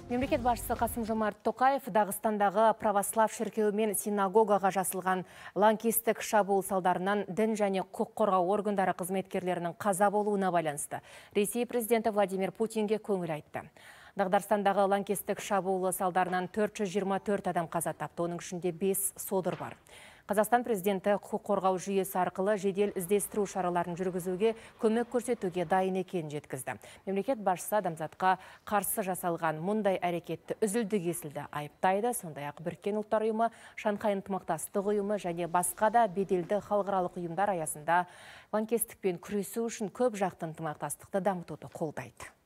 Мемлекет басшысы Қасым-Жомарт Тоқаев Дағыстандағы православ шіркеуі мен синагогаға жасалған лаңкестік шабуыл салдарынан дін және құқық қорғау органдары қызметкерлерінің қаза болуына байланысты Ресей президенті Владимир Путинге көңіл айтты. Дағдарстандағы лаңкестік шабуылы салдарынан 424 адам қаза тапты, оның ішінде 5 содыр бар. Қазақстан президенті құқық қорғау жүйесі арқылы жедел іздестіру шараларын жүргізуге, көмек көрсетуге дайын екенін жеткізді. Мемлекет басшысы адамзатқа қарсы жасалған мұндай әрекетті үзілді-кесілді айыптайды. Сондай-ақ Біріккен ұлттар ұйымы, Шанхай ынтымақтастық ұйымы және басқа да беделді халықаралық ұйымдар аясында лаңкестікпен күресу үшін көп жақты ынтымақтастықты дамытуды қолдайды.